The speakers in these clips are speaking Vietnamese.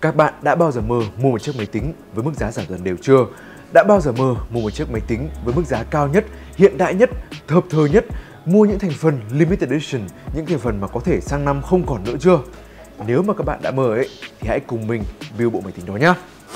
Các bạn đã bao giờ mơ mua một chiếc máy tính với mức giá giảm dần đều chưa? Đã bao giờ mơ mua một chiếc máy tính với mức giá cao nhất, hiện đại nhất, hợp thời nhất, mua những thành phần limited edition, những thành phần mà có thể sang năm không còn nữa chưa? Nếu mà các bạn đã mơ ấy thì hãy cùng mình build bộ máy tính đó nhé.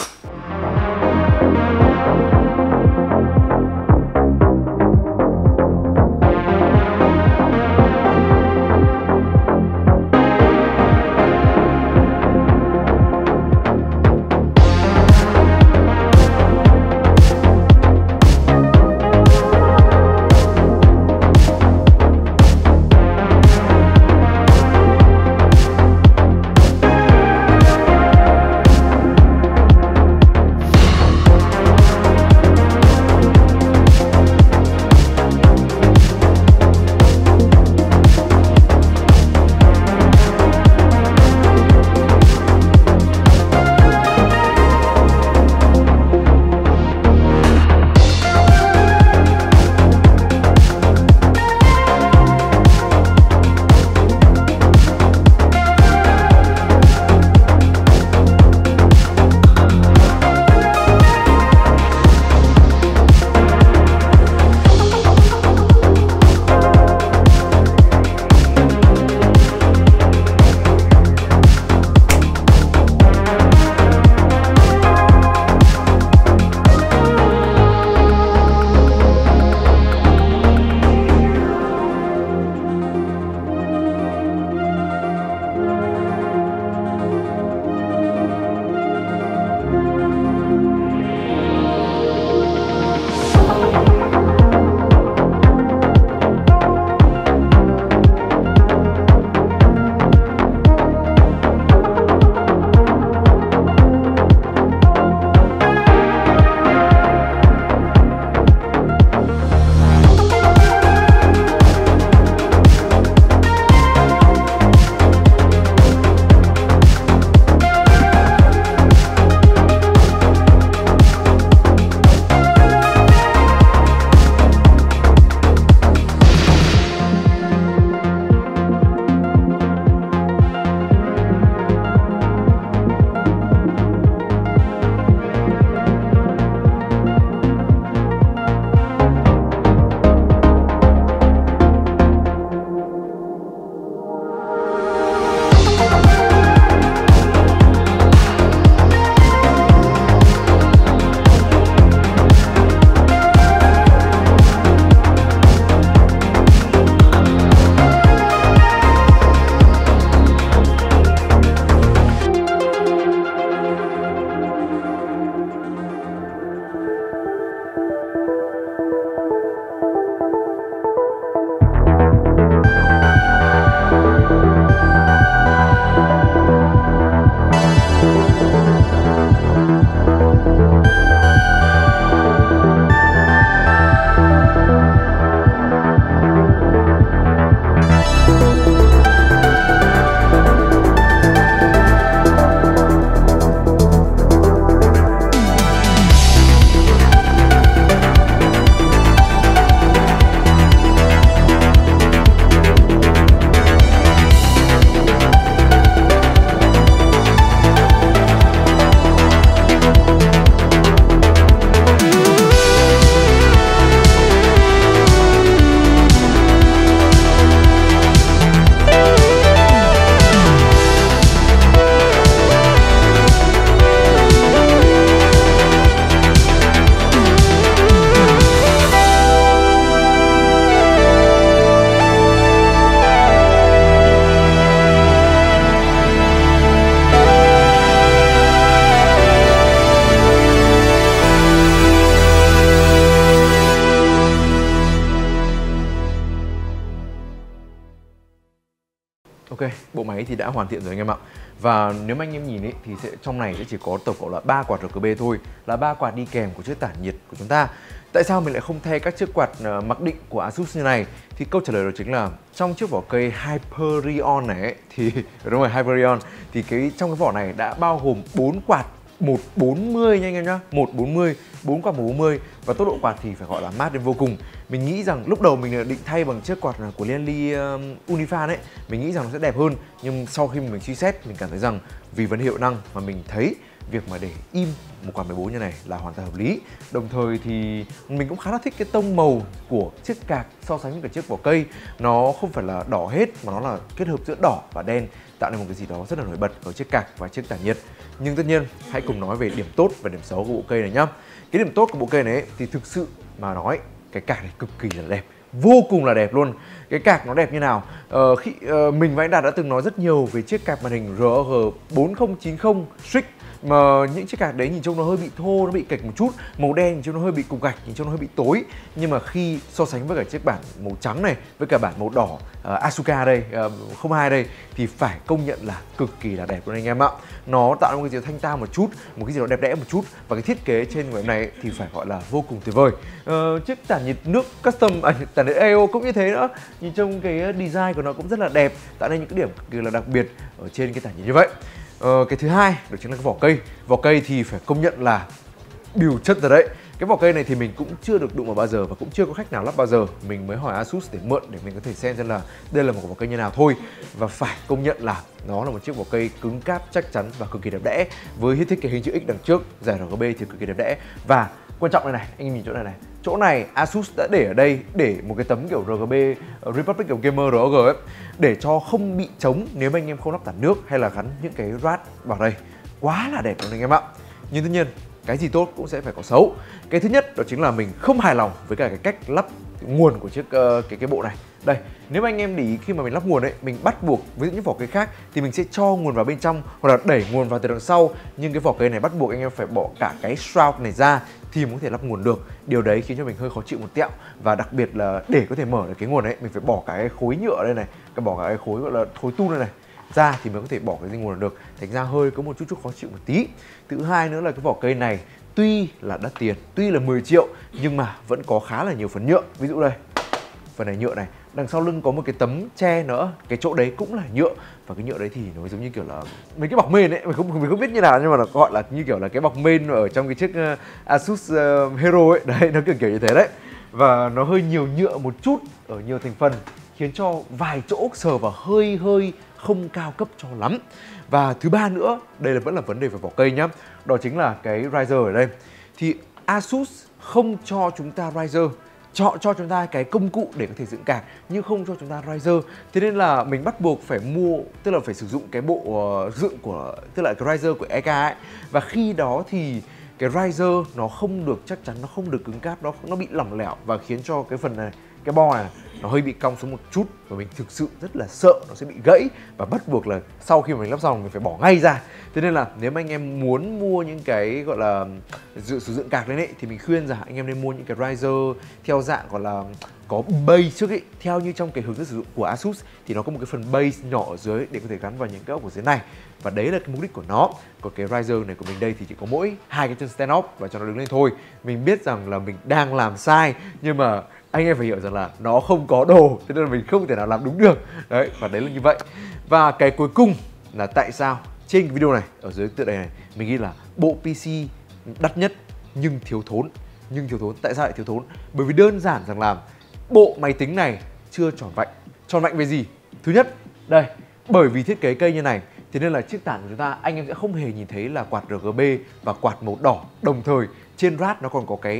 Ok, bộ máy thì đã hoàn thiện rồi anh em ạ. Và nếu mà anh em nhìn ấy thì trong này sẽ chỉ có tổng cộng là 3 quạt RGB thôi, là 3 quạt đi kèm của chiếc tản nhiệt của chúng ta. Tại sao mình lại không thay các chiếc quạt mặc định của Asus như này? Thì câu trả lời đó chính là trong chiếc vỏ cây Hyperion này ấy, thì đúng rồi, Hyperion thì trong cái vỏ này đã bao gồm 4 quạt 140 nha anh em nhá, 140, 4 quạt 140 và tốc độ quạt thì phải gọi là mát đến vô cùng. Mình nghĩ rằng lúc đầu mình định thay bằng chiếc quạt của Lianli Unifan ấy, mình nghĩ rằng nó sẽ đẹp hơn, nhưng sau khi mình suy xét mình cảm thấy rằng vì vấn đề hiệu năng mà mình thấy việc mà để im một quạt 14 như này là hoàn toàn hợp lý. Đồng thời thì mình cũng khá là thích cái tông màu của chiếc cạc so sánh với cả chiếc vỏ cây. Nó không phải là đỏ hết mà nó là kết hợp giữa đỏ và đen, tạo nên một cái gì đó rất là nổi bật ở chiếc cạc và chiếc tản nhiệt. Nhưng tất nhiên hãy cùng nói về điểm tốt và điểm xấu của bộ cây này nhá. Cái điểm tốt của bộ cây này ấy, thì thực sự mà nói cái cạc này cực kỳ là đẹp, vô cùng là đẹp luôn. Cái cạc nó đẹp như nào? Mình và anh Đạt đã từng nói rất nhiều về chiếc cạc màn hình ROG 4090 Strix, mà những chiếc cạc đấy nhìn trông nó hơi bị thô, nó bị kệch một chút, màu đen nhìn trông nó hơi bị cục gạch, nhìn trông nó hơi bị tối. Nhưng mà khi so sánh với cả chiếc bản màu trắng này với cả bản màu đỏ Asuka đây, 02 đây, thì phải công nhận là cực kỳ là đẹp luôn anh em ạ. Nó tạo ra một cái gì đó thanh tao một chút, một cái gì đó đẹp đẽ một chút, và cái thiết kế trên người này thì phải gọi là vô cùng tuyệt vời. Chiếc tản nhiệt nước custom, tản nhiệt AO cũng như thế nữa, nhìn trong cái design của nó cũng rất là đẹp, tạo nên những cái điểm cực kỳ là đặc biệt ở trên cái tản nhiệt như vậy. Cái thứ hai đó chính là cái vỏ cây. Vỏ cây thì phải công nhận là biểu chất rồi đấy. Cái vỏ cây này thì mình cũng chưa được đụng vào bao giờ và cũng chưa có khách nào lắp bao giờ. Mình mới hỏi Asus để mượn để mình có thể xem là đây là một vỏ cây như nào thôi. Và phải công nhận là nó là một chiếc vỏ cây cứng cáp, chắc chắn và cực kỳ đẹp đẽ. Với thiết kế hình chữ X đằng trước, giải RGB thì cực kỳ đẹp đẽ. Và quan trọng này, anh nhìn chỗ này này. Chỗ này Asus đã để ở đây để một cái tấm kiểu RGB Republic of Gamer ROG ấy, để cho không bị trống nếu mà anh em không lắp tản nước hay là gắn những cái rad vào đây. Quá là đẹp luôn anh em ạ. Nhưng tất nhiên cái gì tốt cũng sẽ phải có xấu. Cái thứ nhất đó chính là mình không hài lòng với cả cái cách lắp nguồn của chiếc cái bộ này. Đây, nếu mà anh em để ý khi mà mình lắp nguồn ấy, mình bắt buộc với những vỏ cây khác thì mình sẽ cho nguồn vào bên trong hoặc là đẩy nguồn vào từ đằng sau, nhưng cái vỏ cây này bắt buộc anh em phải bỏ cả cái shroud này ra thì mới có thể lắp nguồn được. Điều đấy khiến cho mình hơi khó chịu một tẹo, và đặc biệt là để có thể mở được cái nguồn ấy, mình phải bỏ cả cái khối nhựa đây này, bỏ cả cái khối gọi là khối tu đây này ra thì mới có thể bỏ cái nguồn được. Thành ra hơi có một chút khó chịu một tí. Thứ hai nữa là cái vỏ cây này tuy là đắt tiền, tuy là 10 triệu nhưng mà vẫn có khá là nhiều phần nhựa. Ví dụ đây, phần này nhựa này, đằng sau lưng có một cái tấm che nữa, cái chỗ đấy cũng là nhựa, và cái nhựa đấy thì nó giống như kiểu là mấy cái bọc mền ấy, mình không biết như nào nhưng mà nó gọi là như kiểu là cái bọc mền ở trong cái chiếc Asus Hero ấy, đấy nó kiểu như thế đấy. Và nó hơi nhiều nhựa một chút ở nhiều thành phần, khiến cho vài chỗ sờ vào hơi không cao cấp cho lắm. Và thứ ba nữa, đây là vẫn là vấn đề về vỏ cây nhá, đó chính là cái riser ở đây. Thì Asus không cho chúng ta riser, cho chúng ta cái công cụ để có thể dựng cạc nhưng không cho chúng ta riser. Thế nên là mình bắt buộc phải mua, tức là phải sử dụng cái bộ dựng của, tức là cái riser của EK ấy. Và khi đó thì cái riser nó không được chắc chắn, nó không được cứng cáp, nó bị lỏng lẻo và khiến cho cái phần này, cái bo này nó hơi bị cong xuống một chút, và mình thực sự rất là sợ nó sẽ bị gãy, và bắt buộc là sau khi mà mình lắp xong mình phải bỏ ngay ra. Thế nên là nếu mà anh em muốn mua những cái gọi là sử dụng cạc lên ấy, thì mình khuyên rằng anh em nên mua những cái riser theo dạng gọi là có base trước ấy, theo như trong cái hướng dẫn sử dụng của Asus thì nó có một cái phần base nhỏ ở dưới để có thể gắn vào những cái ốc ở dưới này, và đấy là cái mục đích của nó. Còn cái riser này của mình đây thì chỉ có mỗi hai cái chân stand up và cho nó đứng lên thôi. Mình biết rằng là mình đang làm sai, nhưng mà anh em phải hiểu rằng là nó không có đồ, thế nên là mình không thể nào làm đúng được. Đấy, và đấy là như vậy. Và cái cuối cùng là tại sao trên cái video này, ở dưới tựa đề này, mình ghi là bộ PC đắt nhất nhưng thiếu thốn. Tại sao lại thiếu thốn? Bởi vì đơn giản rằng là bộ máy tính này chưa tròn vạnh. Tròn vạnh về gì? Thứ nhất, đây, bởi vì thiết kế cây như này, thế nên là chiếc tản của chúng ta anh em sẽ không hề nhìn thấy là quạt RGB và quạt màu đỏ. Đồng thời trên rad nó còn có cái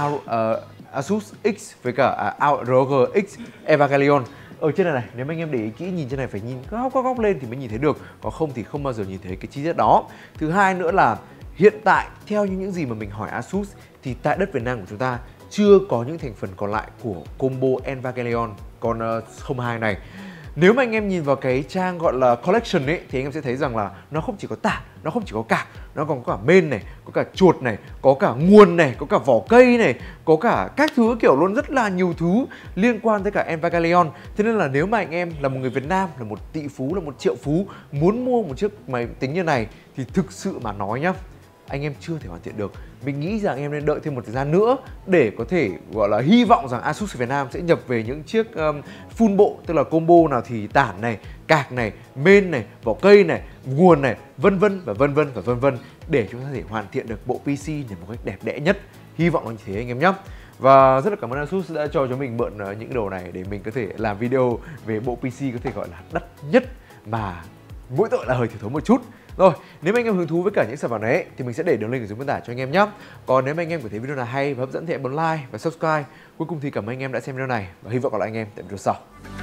Asus X với cả ROG X Evangelion ở trên này. Nếu mà anh em để ý kỹ, nhìn trên này phải nhìn góc lên thì mới nhìn thấy được, còn không thì không bao giờ nhìn thấy cái chi tiết đó. Thứ hai nữa là hiện tại theo những gì mà mình hỏi Asus thì tại đất Việt Nam của chúng ta chưa có những thành phần còn lại của combo Evangelion con 02 này. Nếu mà anh em nhìn vào cái trang gọi là collection ấy thì anh em sẽ thấy rằng là nó không chỉ có tản, nó không chỉ có cạc, nó còn có cả main này, có cả chuột này, có cả nguồn này, có cả vỏ cây này, có cả các thứ kiểu luôn, rất là nhiều thứ liên quan tới cả Evangelion. Thế nên là nếu mà anh em là một người Việt Nam, là một tỷ phú, là một triệu phú muốn mua một chiếc máy tính như này thì thực sự mà nói nhá, anh em chưa thể hoàn thiện được. Mình nghĩ rằng anh em nên đợi thêm một thời gian nữa để có thể gọi là hy vọng rằng Asus Việt Nam sẽ nhập về những chiếc full bộ, tức là combo nào thì tản này, cạc này, main này, vỏ cây này, nguồn này, vân vân để chúng ta có thể hoàn thiện được bộ PC để một cách đẹp đẽ nhất. Hy vọng là như thế anh em nhé. Và rất là cảm ơn Asus đã cho mình mượn những đồ này để mình có thể làm video về bộ PC có thể gọi là đắt nhất mà mỗi tội là hơi thiểu thốn một chút. Rồi, nếu mà anh em hứng thú với cả những sản phẩm này ấy, thì mình sẽ để đường link ở dưới mô tả cho anh em nhé. Còn nếu mà anh em cảm thấy video này hay và hấp dẫn thì hãy bấm like và subscribe. Cuối cùng thì cảm ơn anh em đã xem video này và hy vọng gặp lại anh em tại video sau.